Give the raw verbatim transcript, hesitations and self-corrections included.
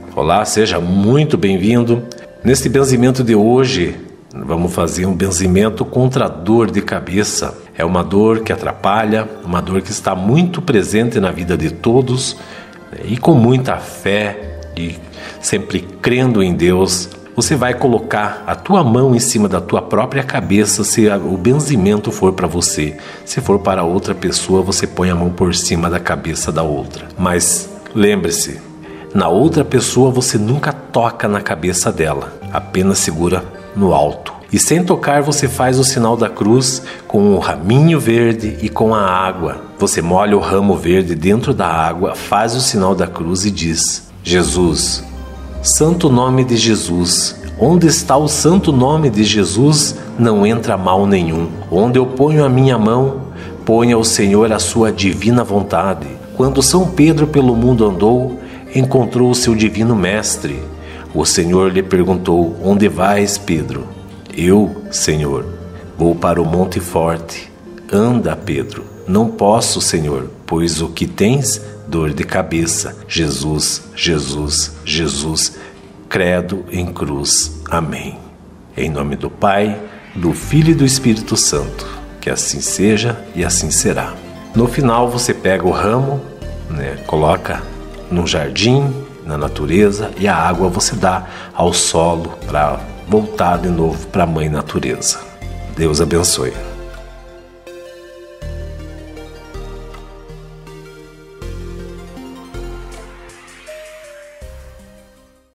Olá, seja muito bem-vindo. Neste benzimento de hoje, vamos fazer um benzimento contra a dor de cabeça. É uma dor que atrapalha, uma dor que está muito presente na vida de todos, e com muita fé e sempre crendo em Deus, você vai colocar a tua mão em cima da tua própria cabeça se o benzimento for para você. Se for para outra pessoa, você põe a mão por cima da cabeça da outra. Mas lembre-se, na outra pessoa você nunca toca na cabeça dela, apenas segura no alto. E sem tocar você faz o sinal da cruz com o raminho verde e com a água. Você molha o ramo verde dentro da água, faz o sinal da cruz e diz: Jesus, santo nome de Jesus, onde está o santo nome de Jesus, não entra mal nenhum. Onde eu ponho a minha mão, ponha o Senhor a sua divina vontade. Quando São Pedro pelo mundo andou, encontrou o seu divino mestre. O Senhor lhe perguntou: onde vais, Pedro? Eu, Senhor, vou para o Monte Forte. Anda, Pedro. Não posso, Senhor, pois o que tens? Dor de cabeça. Jesus, Jesus, Jesus. Credo em cruz. Amém. Em nome do Pai, do Filho e do Espírito Santo. Que assim seja e assim será. No final você pega o ramo, né, coloca num jardim, na natureza, e a água você dá ao solo para voltar de novo para a Mãe Natureza. Deus abençoe.